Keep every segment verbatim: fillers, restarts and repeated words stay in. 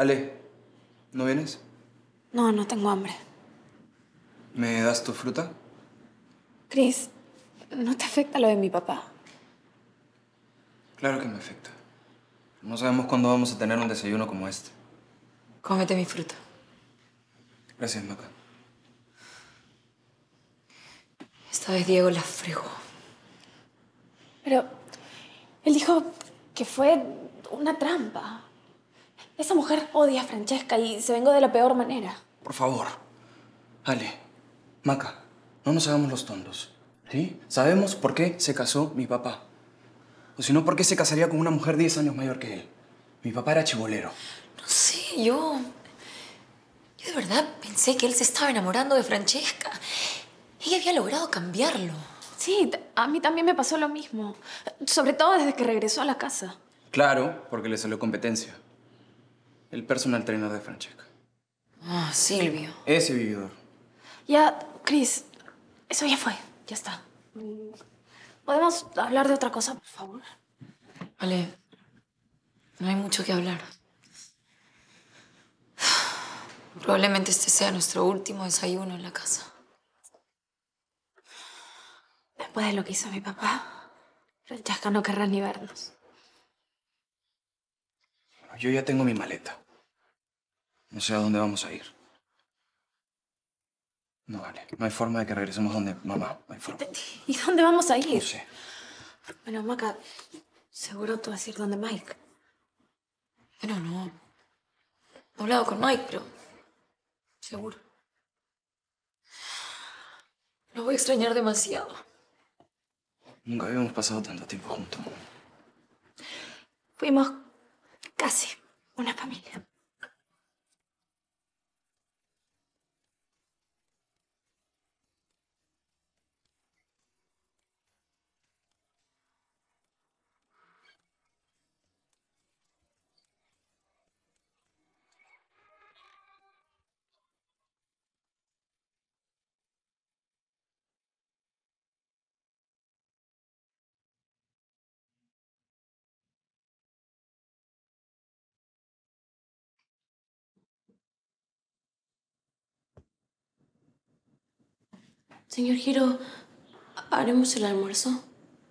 Ale, ¿no vienes? No, no tengo hambre. ¿Me das tu fruta? Chris, ¿no te afecta lo de mi papá? Claro que me afecta. No sabemos cuándo vamos a tener un desayuno como este. Cómete mi fruta. Gracias, Maca. Esta vez Diego la fregó. Pero él dijo que fue una trampa. Esa mujer odia a Francesca y se vengó de la peor manera. Por favor. Ale, Maca, no nos hagamos los tontos. ¿Sí? Sabemos por qué se casó mi papá. O si no, ¿por qué se casaría con una mujer diez años mayor que él? Mi papá era chibolero. No sé, yo... Yo de verdad pensé que él se estaba enamorando de Francesca. Ella había logrado cambiarlo. Sí, a mí también me pasó lo mismo. Sobre todo desde que regresó a la casa. Claro, porque le salió competencia. El personal trainer de Francesca. Ah, Silvio. Ese vividor. Ya, Chris, eso ya fue. Ya está. ¿Podemos hablar de otra cosa, por favor? Ale, no hay mucho que hablar. Probablemente este sea nuestro último desayuno en la casa. Después de lo que hizo mi papá, Francesca no querrá ni vernos. Yo ya tengo mi maleta. No sé a dónde vamos a ir. No vale. No hay forma de que regresemos donde mamá. No hay forma. ¿Y dónde vamos a ir? No sé. Bueno, Maca, seguro tú vas a ir donde Mike. Bueno, no. No he hablado con Mike, pero... seguro. Lo voy a extrañar demasiado. Nunca habíamos pasado tanto tiempo juntos. Fuimos casi una familia. Señor Giro, ¿haremos el almuerzo?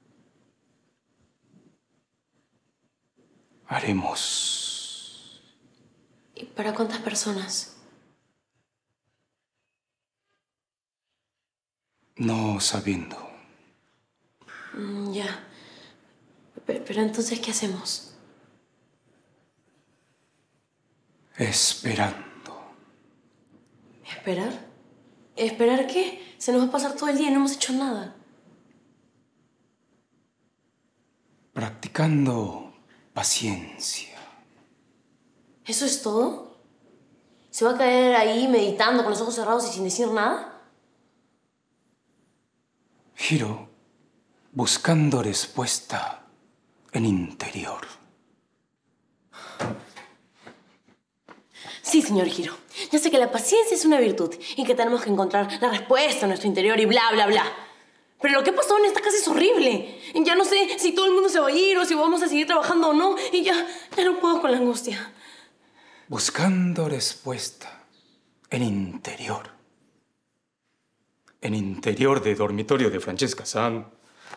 Haremos... ¿Y para cuántas personas? No sabiendo. Mm, ya. Pero, pero entonces, ¿qué hacemos? Esperando. ¿Esperar? ¿Esperar qué? Se nos va a pasar todo el día y no hemos hecho nada. Practicando paciencia. ¿Eso es todo? ¿Se va a caer ahí meditando con los ojos cerrados y sin decir nada? Giro, buscando respuesta en interior. Sí, señor Giro. Ya sé que la paciencia es una virtud y que tenemos que encontrar la respuesta en nuestro interior y bla, bla, bla. Pero lo que ha pasado en esta casa es horrible. Ya no sé si todo el mundo se va a ir o si vamos a seguir trabajando o no. Y ya, ya no puedo con la angustia. Buscando respuesta en interior. En interior de dormitorio de Francesca-san.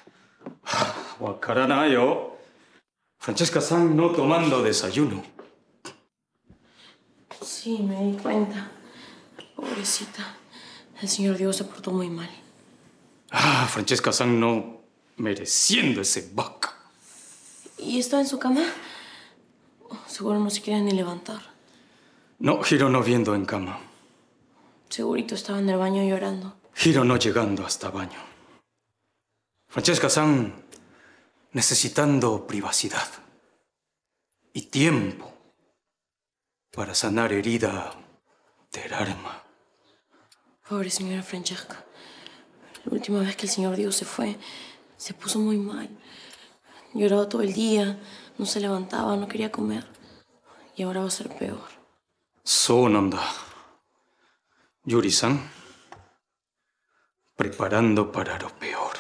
Wakaranayo. Francesca-san no tomando desayuno. Sí, me di cuenta. Pobrecita. El señor Diego se portó muy mal. Ah, Francesca-san no mereciendo ese vaca. ¿Y está en su cama? Oh, seguro no se quiere ni levantar. No, Giro no viendo en cama. Segurito estaba en el baño llorando. Giro no llegando hasta baño. Francesca-san necesitando privacidad y tiempo para sanar herida del alma. Pobre señora Francesca. La última vez que el señor Diego se fue, se puso muy mal. Lloraba todo el día, no se levantaba, no quería comer. Y ahora va a ser peor. Sonanda. Yuri-san, preparando para lo peor.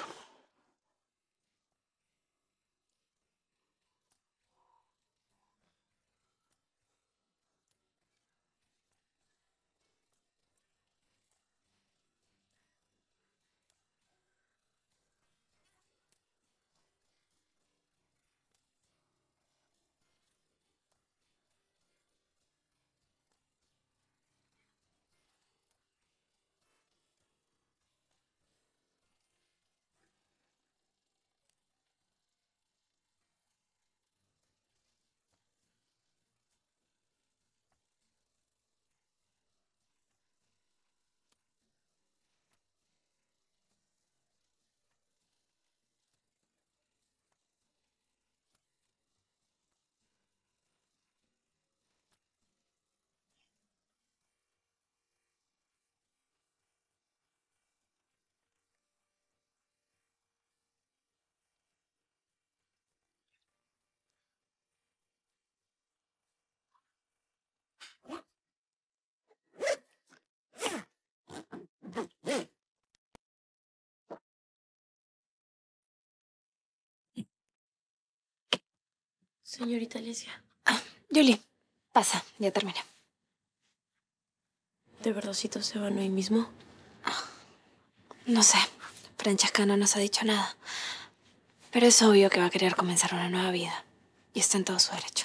Señorita Alicia. Julie, pasa, ya terminé. ¿De verdadcito se van hoy mismo? No sé, Francesca no nos ha dicho nada. Pero es obvio que va a querer comenzar una nueva vida. Y está en todo su derecho.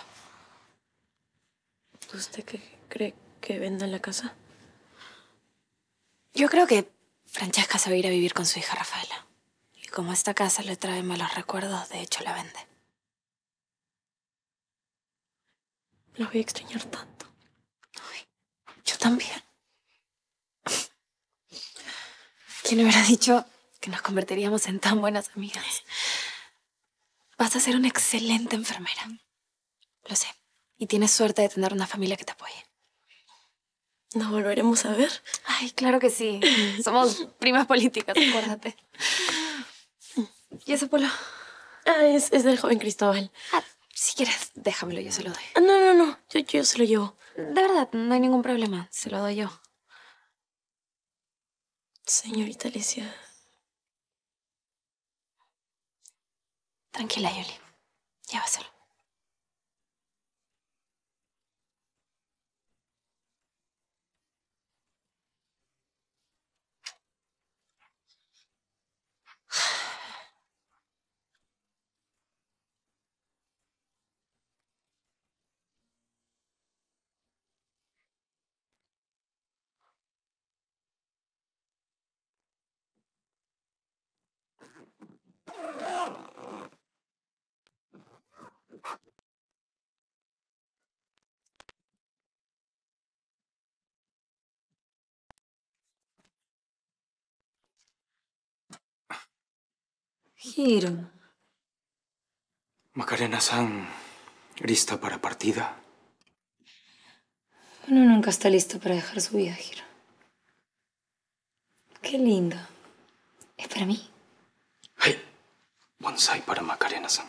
¿Usted qué cree que vendan la casa? Yo creo que Francesca se va a ir a vivir con su hija Rafaela. Y como esta casa le trae malos recuerdos, de hecho la vende. La voy a extrañar tanto. Ay, yo también. ¿Quién hubiera dicho que nos convertiríamos en tan buenas amigas? Vas a ser una excelente enfermera. Lo sé. Y tienes suerte de tener una familia que te apoye. ¿Nos volveremos a ver? Ay, claro que sí. Somos primas políticas, acuérdate. ¿Y ese polo? Ah, es, es del joven Cristóbal. Ah, si quieres, déjamelo, yo se lo doy. Ah, no, no, no. Yo, yo se lo llevo. De verdad, no hay ningún problema. Se lo doy yo. Señorita Alicia. Tranquila, Julie. Llévaselo. Hiro. Macarena-san, ¿lista para partida? Uno nunca está listo para dejar su vida, Hiro. Qué lindo. ¿Es para mí? Hey, bonsai para Macarena-san.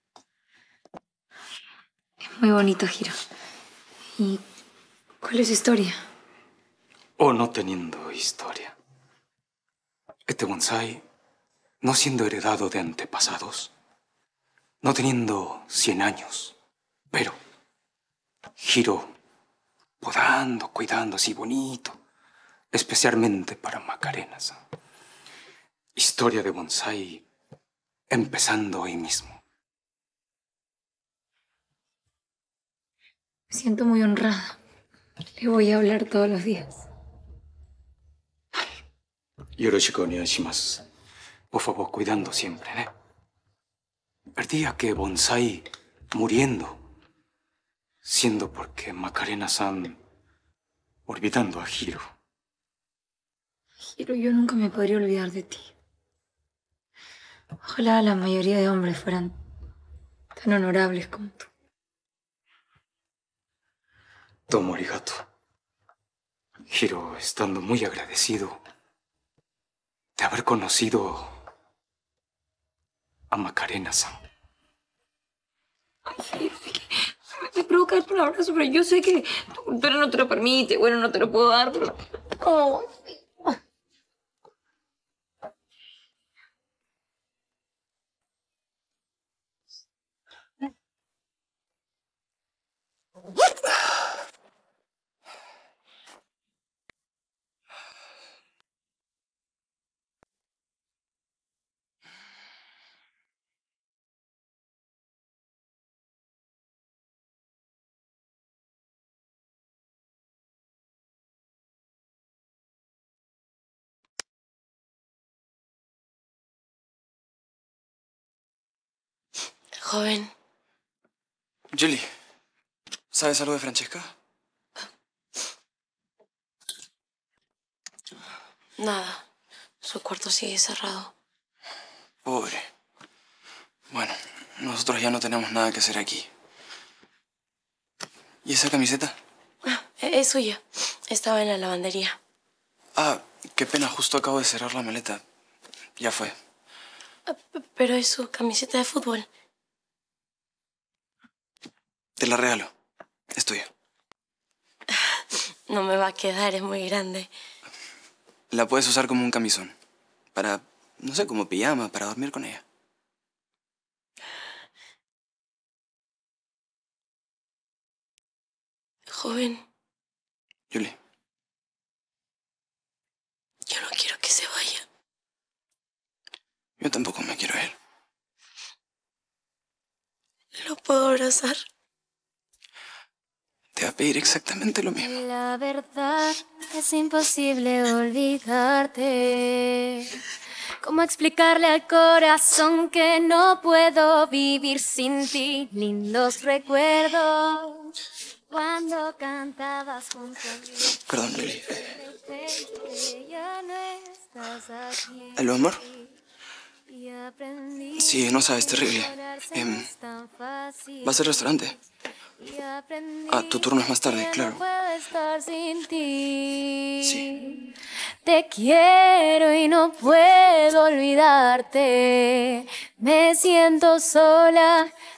Es muy bonito, Hiro. ¿Y cuál es su historia? O no teniendo historia. Este bonsai, no siendo heredado de antepasados, no teniendo cien años, pero Hiro podando, cuidando así bonito, especialmente para Macarena-san. Historia de bonsai empezando hoy mismo. Me siento muy honrada. Le voy a hablar todos los días. Yoroshiku onegaishimasu. Por favor, cuidando siempre, ¿eh? El día que bonsai muriendo, siendo porque Macarena-san olvidando a Hiro. Hiro, yo nunca me podría olvidar de ti. Ojalá la mayoría de hombres fueran tan honorables como tú. Tomo arigato. Hiro, estando muy agradecido de haber conocido a Macarena-san. Ay, me provoca dar por abrazo, pero yo sé que tu cultura no te lo permite. Bueno, no te lo puedo dar, pero... Oh. Joven. Julie, ¿sabes algo de Francesca? Nada. Su cuarto sigue cerrado. Pobre. Bueno, nosotros ya no tenemos nada que hacer aquí. ¿Y esa camiseta? Ah, es suya. Estaba en la lavandería. Ah, qué pena, justo acabo de cerrar la maleta. Ya fue. Ah, pero es su camiseta de fútbol. Te la regalo. Es tuya. No me va a quedar, es muy grande. La puedes usar como un camisón. Para, no sé, como pijama, para dormir con ella. Joven, Julie. yo no quiero que se vaya. Yo tampoco me quiero ir. ¿Lo puedo abrazar? Te va a pedir exactamente lo mismo. La verdad es imposible olvidarte. ¿Cómo explicarle al corazón que no puedo vivir sin ti? Lindos recuerdos cuando cantabas junto a mí. Perdón, Julie. Que ya no estás aquí. ¿Aló, amor? Y aprendí Sí, no sabes, terrible. que llorarse Em, no es tan fácil. ¿Vas al restaurante? Y aprendí Ah, tu turno es más tarde, que claro. No puedo estar sin ti. Sí. Te quiero y no puedo olvidarte. Me siento sola